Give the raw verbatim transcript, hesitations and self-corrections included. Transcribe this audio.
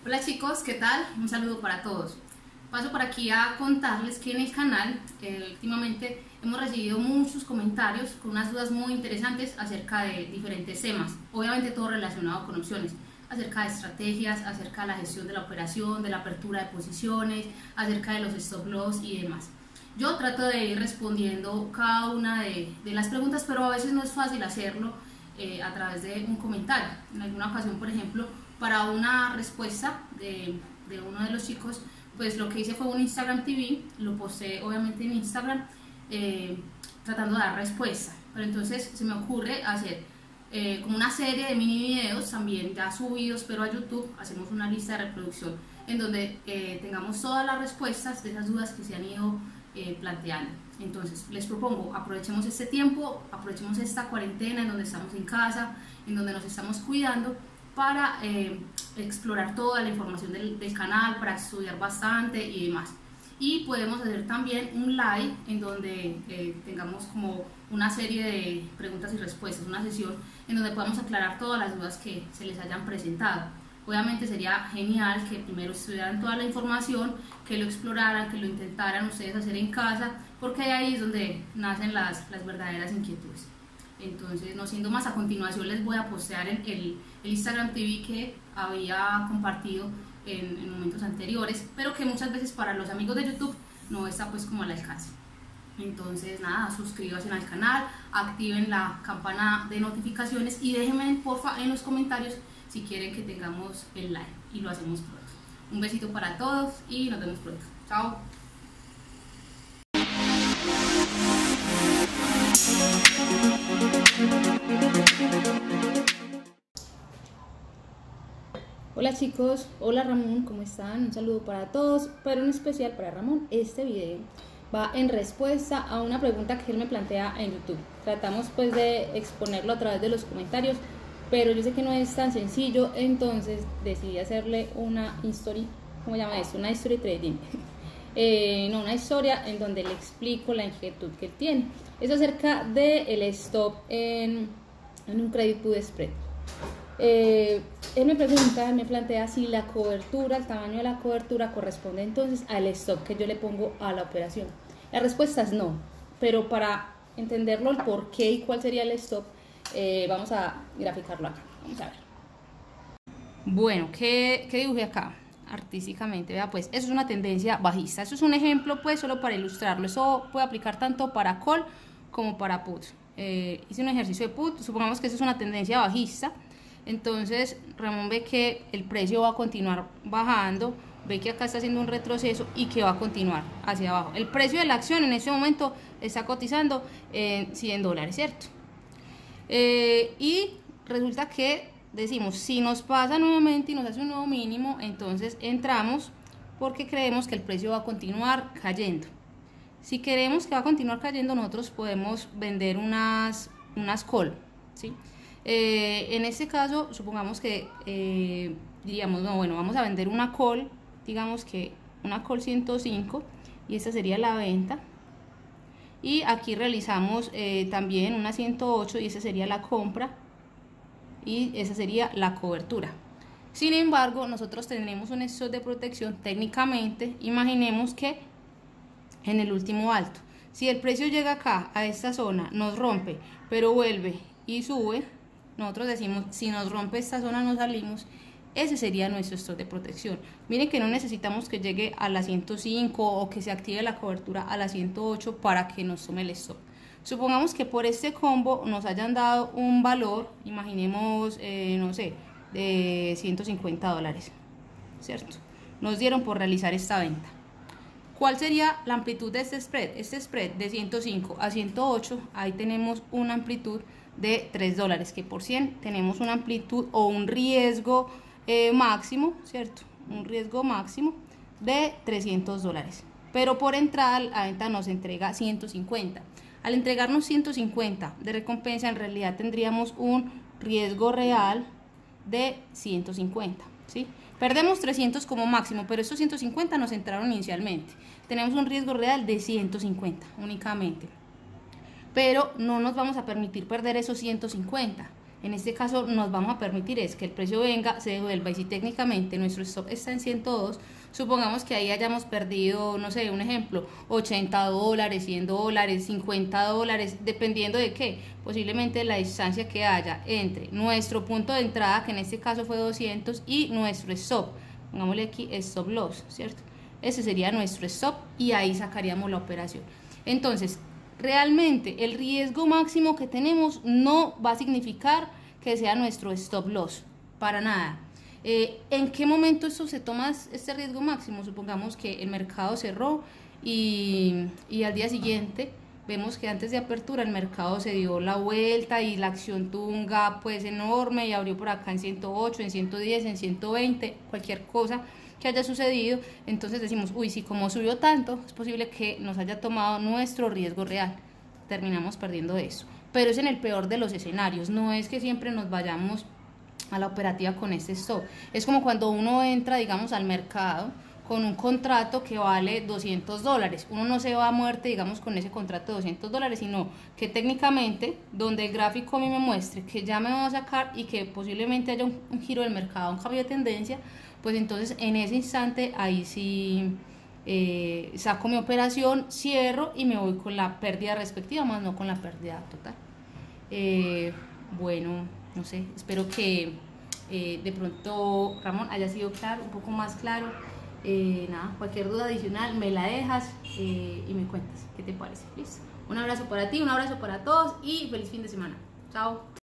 Hola chicos, ¿qué tal? Un saludo para todos. Paso por aquí a contarles que en el canal eh, últimamente hemos recibido muchos comentarios con unas dudas muy interesantes acerca de diferentes temas, obviamente todo relacionado con opciones, acerca de estrategias, acerca de la gestión de la operación, de la apertura de posiciones, acerca de los stop loss y demás. Yo trato de ir respondiendo cada una de, de las preguntas, pero a veces no es fácil hacerlo eh, a través de un comentario. En alguna ocasión, por ejemplo, para una respuesta de, de uno de los chicos, pues lo que hice fue un Instagram T V, lo posté obviamente en Instagram, eh, tratando de dar respuesta. Pero entonces se me ocurre hacer eh, como una serie de mini videos también ya subidos, pero a YouTube hacemos una lista de reproducción en donde eh, tengamos todas las respuestas de esas dudas que se han ido eh, planteando. Entonces les propongo, aprovechemos este tiempo, aprovechemos esta cuarentena en donde estamos en casa, en donde nos estamos cuidando, para eh, explorar toda la información del, del canal, para estudiar bastante y demás. Y podemos hacer también un live en donde eh, tengamos como una serie de preguntas y respuestas, una sesión en donde podamos aclarar todas las dudas que se les hayan presentado. Obviamente sería genial que primero estudiaran toda la información, que lo exploraran, que lo intentaran ustedes hacer en casa, porque ahí es donde nacen las, las verdaderas inquietudes. Entonces, no siendo más, a continuación les voy a postear el, el, el Instagram T V que había compartido en, en momentos anteriores, pero que muchas veces para los amigos de YouTube no está pues como al alcance. Entonces nada, suscríbanse al canal, activen la campana de notificaciones y déjenme porfa en los comentarios si quieren que tengamos el live, y lo hacemos pronto. Un besito para todos y nos vemos pronto. Chao. Hola chicos, hola Ramón, ¿cómo están? Un saludo para todos, pero en especial para Ramón. Este video va en respuesta a una pregunta que él me plantea en YouTube. Tratamos pues de exponerlo a través de los comentarios, pero yo sé que no es tan sencillo, entonces decidí hacerle una history, ¿cómo se llama esto? Una history trading. Eh, no, una historia en donde le explico la inquietud que él tiene. Es acerca del stop en, en un credit put spread. Eh, él me pregunta, me plantea si la cobertura, el tamaño de la cobertura corresponde entonces al stop que yo le pongo a la operación. La respuesta es no, pero para entenderlo el por qué y cuál sería el stop, eh, vamos a graficarlo acá. Vamos a ver. Bueno, ¿qué, qué dibujé acá? Artísticamente, vea pues, eso es una tendencia bajista. Eso es un ejemplo pues solo para ilustrarlo. Eso puede aplicar tanto para call como para put. Eh, hice un ejercicio de put, supongamos que eso es una tendencia bajista. Entonces Ramón ve que el precio va a continuar bajando, ve que acá está haciendo un retroceso y que va a continuar hacia abajo. El precio de la acción en este momento está cotizando en cien dólares, ¿cierto? Eh, y resulta que decimos, si nos pasa nuevamente y nos hace un nuevo mínimo, entonces entramos porque creemos que el precio va a continuar cayendo. Si queremos que va a continuar cayendo, nosotros podemos vender unas, unas call, ¿sí? Eh, en este caso, supongamos que eh, diríamos, no, bueno, vamos a vender una call, digamos que una call ciento cinco, y esta sería la venta. Y aquí realizamos eh, también una ciento ocho, y esa sería la compra, y esa sería la cobertura. Sin embargo, nosotros tendremos un stop de protección técnicamente. Imaginemos que en el último alto, si el precio llega acá a esta zona, nos rompe, pero vuelve y sube, nosotros decimos, si nos rompe esta zona no salimos. Ese sería nuestro stop de protección. Miren que no necesitamos que llegue a la ciento cinco o que se active la cobertura a la ciento ocho para que nos tome el stop. Supongamos que por este combo nos hayan dado un valor, imaginemos, eh, no sé, de ciento cincuenta dólares, ¿cierto? Nos dieron por realizar esta venta. ¿Cuál sería la amplitud de este spread? Este spread de ciento cinco a ciento ocho, ahí tenemos una amplitud de tres dólares, que por cien tenemos una amplitud o un riesgo eh, máximo, ¿cierto? Un riesgo máximo de trescientos dólares. Pero por entrada la venta nos entrega ciento cincuenta. Al entregarnos ciento cincuenta de recompensa, en realidad tendríamos un riesgo real de ciento cincuenta, ¿sí? Perdemos trescientos como máximo, pero estos ciento cincuenta nos entraron inicialmente. Tenemos un riesgo real de ciento cincuenta únicamente. Pero no nos vamos a permitir perder esos ciento cincuenta. En este caso nos vamos a permitir es que el precio venga, se devuelva, y si técnicamente nuestro stop está en ciento dos, supongamos que ahí hayamos perdido, no sé, un ejemplo, ochenta dólares, cien dólares, cincuenta dólares, dependiendo de qué, posiblemente la distancia que haya entre nuestro punto de entrada, que en este caso fue doscientos, y nuestro stop, pongámosle aquí stop loss, ¿cierto? Ese sería nuestro stop y ahí sacaríamos la operación. Entonces, realmente el riesgo máximo que tenemos no va a significar que sea nuestro stop loss, para nada. Eh, ¿En qué momento esto se toma este riesgo máximo? Supongamos que el mercado cerró y, y al día siguiente vemos que antes de apertura el mercado se dio la vuelta y la acción tuvo un gap pues enorme y abrió por acá en ciento ocho, en ciento diez, en ciento veinte, cualquier cosa que haya sucedido. Entonces decimos, uy, si como subió tanto, es posible que nos haya tomado nuestro riesgo real, terminamos perdiendo eso. Pero es en el peor de los escenarios, no es que siempre nos vayamos a la operativa con este stop. Es como cuando uno entra, digamos, al mercado con un contrato que vale doscientos dólares, uno no se va a muerte, digamos, con ese contrato de doscientos dólares, sino que técnicamente, donde el gráfico a mí me muestre que ya me va a sacar y que posiblemente haya un, un giro del mercado, un cambio de tendencia, pues entonces en ese instante ahí sí eh, saco mi operación, cierro y me voy con la pérdida respectiva, más no con la pérdida total. Eh, bueno, no sé, espero que eh, de pronto, Ramón, haya sido claro, un poco más claro. Eh, nada, cualquier duda adicional me la dejas eh, y me cuentas qué te parece. Listo. Un abrazo para ti, un abrazo para todos y feliz fin de semana. Chao.